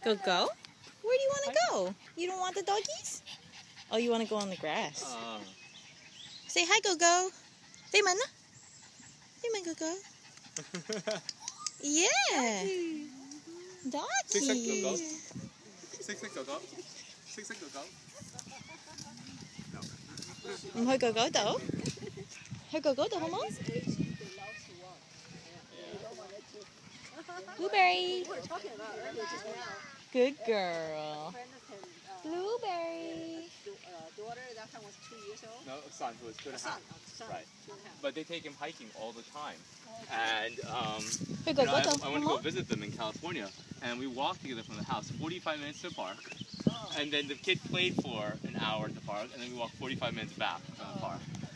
Go, go? Where do you want to go? You don't want the doggies? Oh, you want to go on the grass. Say hi, Go, go. Say man. Say man, Go, go. Yeah. Doggy. Go, go. Không hơi Go, go đâu. Hơi Go, go đâu không? Blueberry. Good girl. Blueberry. No, son, who was 2.5. Right. But they take him hiking all the time. And I want to go visit them in California. And we walked together from the house, 45 minutes to the park. And then the kid played for an hour at the park, and then we walked 45 minutes back from the park.